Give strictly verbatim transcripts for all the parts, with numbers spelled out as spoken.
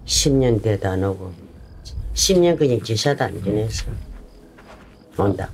십 년 돼도 안 오고 십 년 그냥 기사도 안 지냈어. 온다.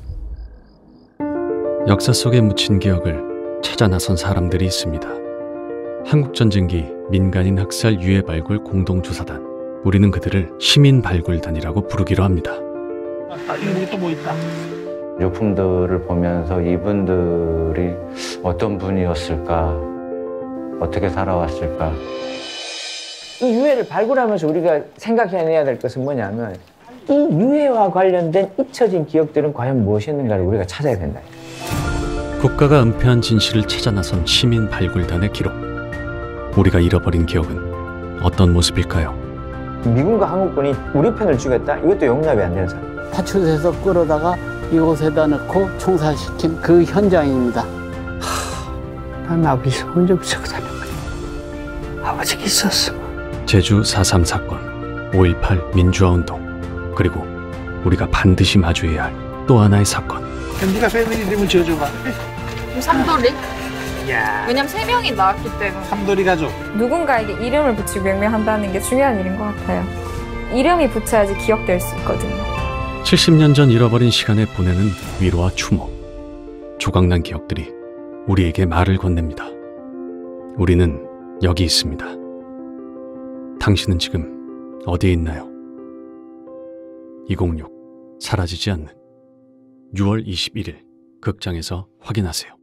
역사 속에 묻힌 기억을 찾아 나선 사람들이 있습니다. 한국전쟁기 민간인 학살 유해 발굴 공동조사단. 우리는 그들을 시민발굴단이라고 부르기로 합니다. 아, 여기 또 뭐 있다. 유품들을 보면서 이분들이 어떤 분이었을까, 어떻게 살아왔을까. 이 유해를 발굴하면서 우리가 생각해내야 될 것은 뭐냐면 이 유해와 관련된 잊혀진 기억들은 과연 무엇이었는가를 우리가 찾아야 된다. 국가가 은폐한 진실을 찾아 나선 시민발굴단의 기록. 우리가 잃어버린 기억은 어떤 모습일까요? 미군과 한국군이 우리 편을 죽였다? 이것도 용납이 안 되는 사람. 파출소에서 끌어다가 이곳에다 넣고 총살시킨 그 현장입니다. 난 아버지 혼자 무척 사는 거야. 아버지가 있었어. 제주 사 삼 사건, 오 일팔 민주화운동, 그리고 우리가 반드시 마주해야 할 또 하나의 사건. 네가 패밀리 이름을 지어줘봐. 삼돌이? 야. 왜냐면 세 명이 나왔기 때문에. 삼돌이 가족. 누군가에게 이름을 붙이고 명명한다는 게 중요한 일인 것 같아요. 이름이 붙여야지 기억될 수 있거든요. 칠십 년 전 잃어버린 시간에 보내는 위로와 추모. 조각난 기억들이 우리에게 말을 건넵니다. 우리는 여기 있습니다. 당신은 지금 어디에 있나요? 이공육 사라지지 않는 유월 이십일일 극장에서 확인하세요.